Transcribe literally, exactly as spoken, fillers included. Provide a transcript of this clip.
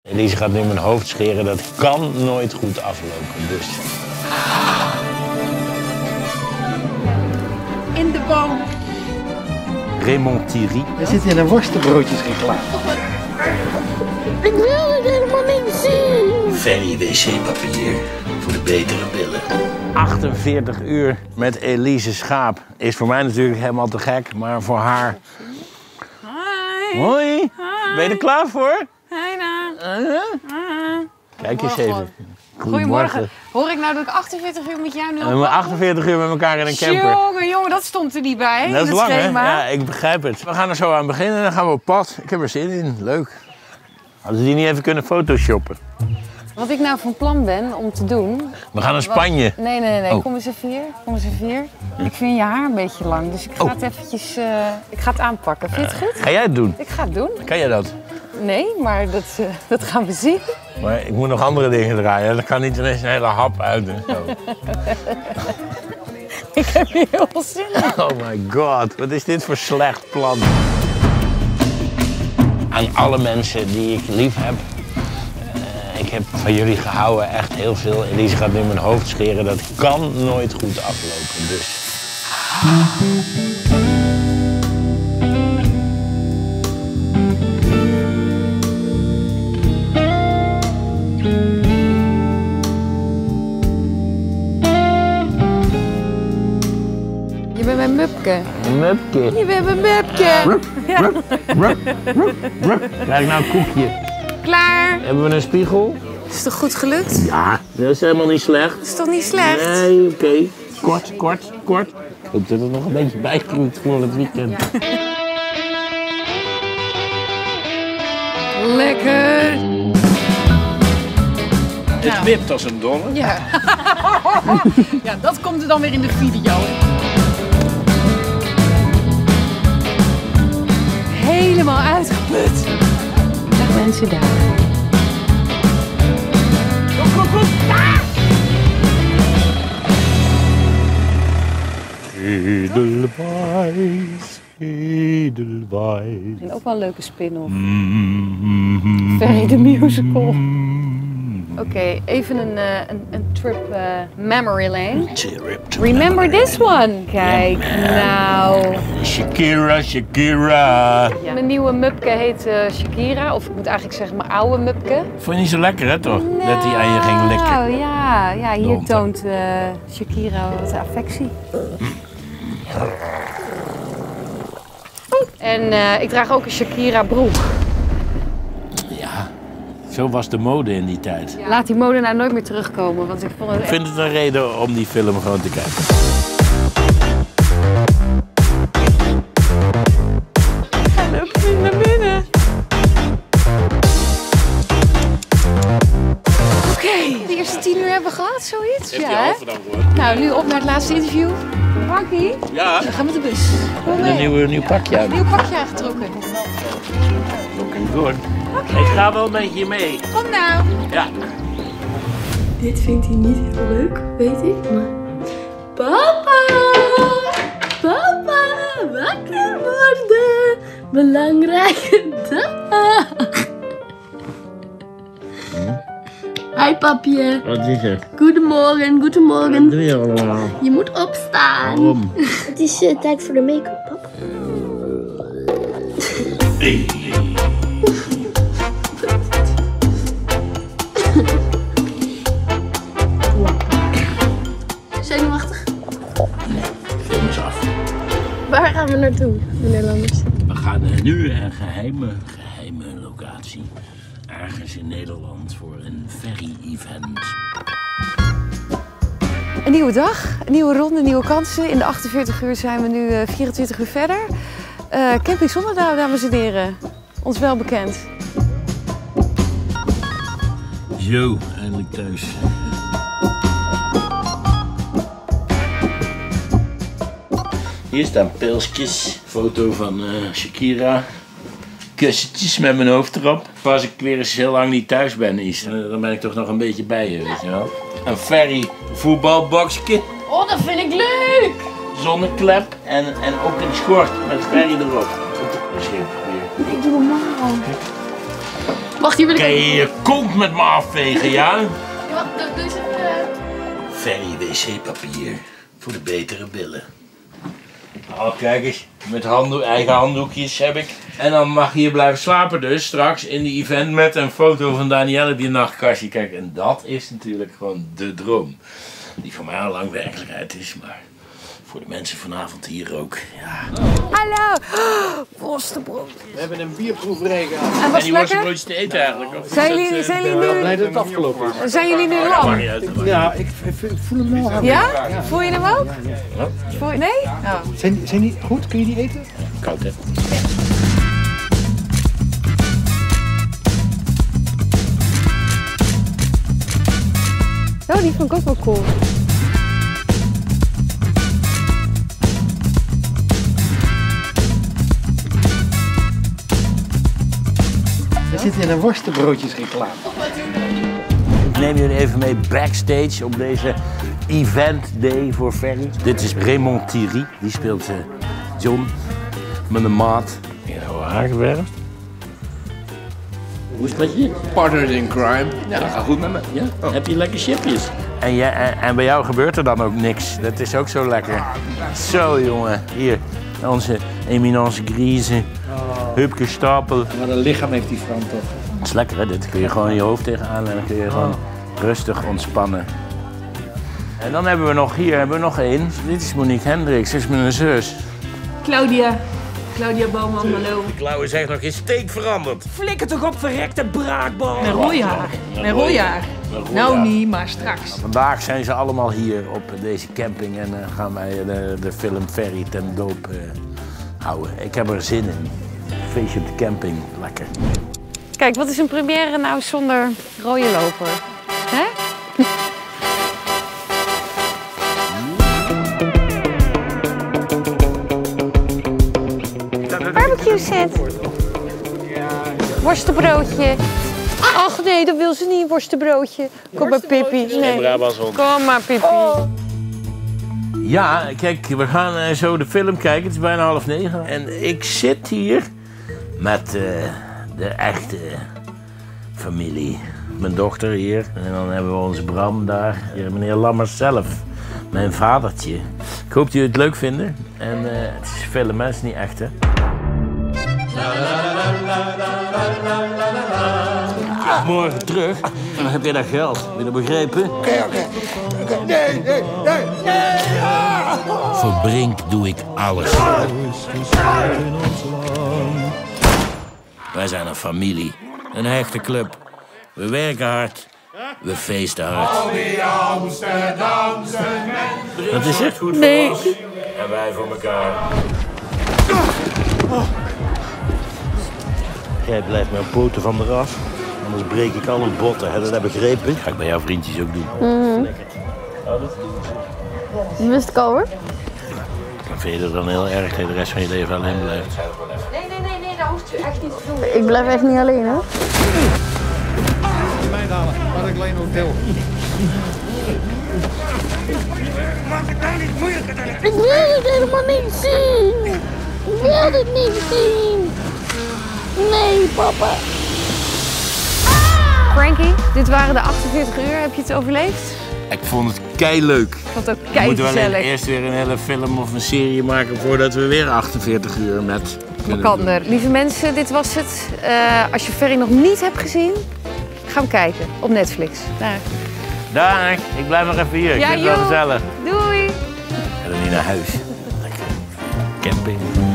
Elise gaat nu mijn hoofd scheren, dat kan nooit goed aflopen, dus... In de boom. Raymond Thierry. Er zit in een worstenbroodjes reclame. Ik wil het helemaal niet zien. Ferry wc-papier voor de betere billen. achtenveertig uur met Elise Schaap is voor mij natuurlijk helemaal te gek, maar voor haar... Hi. Hoi. Hi. Ben je er klaar voor? Heina. Uh-huh. Kijk eens even. Goedemorgen. Hoor ik nou dat ik achtenveertig uur met jou nu We hebben achtenveertig uur met elkaar in een camper. Jongen, jongen, dat stond er niet bij. Dat is in het lang, hè? schema. Ja, ik begrijp het. We gaan er zo aan beginnen en dan gaan we op pad. Ik heb er zin in. Leuk. Hadden ze die niet even kunnen photoshoppen? Wat ik nou van plan ben om te doen... We gaan naar Spanje. Wat... Nee, nee, nee. Oh. Kom eens even hier. Kom eens even hier. Ik vind je haar een beetje lang, dus ik ga Oh. het eventjes... Uh, ik ga het aanpakken. Vind je het goed? Ga jij het doen? Ik ga het doen. Kan jij dat? Nee, maar dat, uh, dat gaan we zien. Maar ik moet nog andere dingen draaien. Dat kan niet ineens een hele hap uit en zo. Ik heb hier heel veel zin in. Oh my god, wat is dit voor slecht plan? Aan alle mensen die ik lief heb. Uh, ik heb van jullie gehouden, echt heel veel. Elise gaat nu mijn hoofd scheren, dat kan nooit goed aflopen, dus... Je bent mijn mupke. Mupke. Je bent mijn mupke. Ja. Krijg nou een koekje. Klaar. Hebben we een spiegel? Is toch goed gelukt? Ja, dat is helemaal niet slecht. Is toch niet slecht? Nee, oké. Okay. Kort, kort, kort. Ik hoop dat het nog een beetje bijgroeit voor het weekend. Lekker. Het wipt als een dolle. Ja. Ja, dat komt er dan weer in de video. Helemaal uitgeput. Dag mensen daar. Kom, kom, kom. Ah! Edelweiss, Edelweiss. En ook wel een leuke spin-off. Ferry the Musical. Oké, okay, even een, uh, een, een trip uh, memory lane. Remember this one? Kijk nou. Shakira, Shakira. Ja. Mijn nieuwe mupke heet uh, Shakira, of ik moet eigenlijk zeggen mijn oude mupke. Vond je niet zo lekker, hè, toch? Nou, dat hij aan je ging likken. Nou ja, ja, hier Dom, toont uh, Shakira wat affectie. En uh, ik draag ook een Shakira broek. Ja, zo was de mode in die tijd. Ja. Laat die mode nou nooit meer terugkomen, want ik vond het Ik vind het een reden om die film gewoon te kijken. Ga leuk naar binnen. Oké, okay, de eerste tien uur hebben we gehad, zoiets? Heb ja, je hè? halve dan gehoord? Nou, nu op naar het laatste interview. Frankie? Ja. We gaan met de bus. Kom mee. Een nieuw, nieuw pakje aan. Een nieuw pakje aangetrokken. Looking good. Okay. Ik ga wel met je mee. Kom nou. Ja. Dit vindt hij niet heel leuk, weet ik, maar... Papa! Papa! Wakker worden! Belangrijke dag! Hi papje. Wat is er? Goedemorgen, Wat goedemorgen. doe je allemaal? Je moet opstaan. Waarom? Het is uh, tijd voor de make-up, papa. Hey. Zenuwachtig? Film is af. Waar gaan we naartoe, meneer Lammers? We gaan uh, nu een geheime, geheime locatie. Ergens in Nederland voor een ferry-event. Een nieuwe dag, een nieuwe ronde, nieuwe kansen. In de achtenveertig uur zijn we nu uh, vierentwintig uur verder. Uh, Camping Zonnedouw, dames en heren. Ons wel bekend. Zo, eindelijk thuis. Hier staan pilsjes. Foto van uh, Shakira. Kussentjes met mijn hoofd erop. Als ik weer eens heel lang niet thuis ben, is, uh, dan ben ik toch nog een beetje bij je, weet je wel. Een ferry voetbalboxje. Oh, dat vind ik leuk! Zonneklep en, en ook een schort met ferry erop. Misschien weer. Ik doe normaal. Wacht, hier wil ik Kan je even... je kont met me afvegen, ja? Wat, doe eens even... Ferry wc-papier. Voor de betere billen. Oh, kijk eens. Met handdoek, eigen handdoekjes heb ik. En dan mag je hier blijven slapen dus straks in de event met een foto van Danielle op je nachtkastje. Kijk, en dat is natuurlijk gewoon de droom. Die voor mij al lang werkelijkheid is, maar voor de mensen vanavond hier ook. Ja. Hallo! Worstenbrood. We hebben een bierproeverij gehad. En En was die het lekker? worstenbroodjes te eten eigenlijk? Of is Zijn dat, jullie, eh, zijn Ik ben jullie blij nu, dat het afgelopen is. zijn jullie nu maakt lam? niet uit, dat maakt Ja, ik, ik, ik voel hem wel aan. Ja? Voel je hem ook? Voel je... Nee? Oh. Zijn, zijn die goed? Kun je die eten? niet. Koud, hè? Oh, die vond ik ook wel cool. We zitten in een worstenbroodjesreclame. Ik neem jullie even mee backstage op deze event day voor Ferry. Dit is Raymond Thierry, die speelt uh, John met een maat. Je hebt haar gewerkt. Hoe is het met je? Partners in crime. Ja, dat gaat goed met me. Ja? Heb je lekker chipjes? En, jij, en, en bij jou gebeurt er dan ook niks. Dat is ook zo lekker. Zo jongen, hier onze eminence grise, hupke stapel. Maar een lichaam heeft die vrouw toch. Dat is lekker hè, dit kun je gewoon je hoofd tegenaan en dan kun je gewoon rustig ontspannen. En dan hebben we nog hier hebben we nog één. Dit is Monique Hendricks, dit is mijn zus. Claudia. Claudia Bouwman, hallo. De klauw is echt nog geen steek veranderd. Flikker toch op, verrekte braakbal. Met rooi haar. Met rooi haar. Met rooi Nou haar. niet, maar straks. Vandaag zijn ze allemaal hier op deze camping en uh, gaan wij de, de film Ferry ten doop uh, houden. Ik heb er zin in. Feestje op de camping, lekker. Kijk, wat is een première nou zonder rode loper? Hè? Barbecue set. Worstenbroodje. Ach nee, dat wil ze niet, een worstenbroodje. Kom maar, Pippi. Nee. Kom maar, Pippi. Ja, kijk, we gaan uh, zo de film kijken. Het is bijna half negen. En ik zit hier met uh, de echte familie. Mijn dochter hier. En dan hebben we onze Bram daar. Hier meneer Lammers zelf. Mijn vadertje. Ik hoop dat jullie het leuk vinden. En uh, het is film, hè? Het is niet echt, hè? Ja, morgen terug. En dan heb je dat geld. Heb je dat begrepen? Oké, oké. Nee, nee, nee, nee. Voor Brink doe ik alles. Wij zijn een familie. Een hechte club. We werken hard. We feesten hard. Al die Amsterdamse mensen. Dat is echt goed Nee. voor ons. En wij voor elkaar. Jij blijft mijn poten van eraf. Anders breek ik alle botten. Heb je dat begrepen? Dat ga ik bij jouw vriendjes ook doen. Mm. Wist ik al hoor. Dan vind je het dan heel erg dat je de rest van je leven alleen blijft. Nee, nee, nee, nee, dat hoeft u echt niet te doen. Ik blijf echt niet alleen hoor. Mij halen, maar ik alleen hotel. Ik wil het helemaal niet zien. Ik wil het niet zien. Nee, papa. Frankie, dit waren de achtenveertig uur. Heb je het overleefd? Ik vond het keileuk. Ik vond het ook We moeten wel keigezellig. eerst weer een hele film of een serie maken voordat we weer achtenveertig uur met kunnen Makander. Lieve mensen, dit was het. Uh, als je Ferry nog niet hebt gezien, ga hem kijken op Netflix. Daar. Dag, ik blijf nog even hier. Ik Ja, vind het wel joh. gezellig. Doei! Ik ga er niet naar huis. Lekker camping.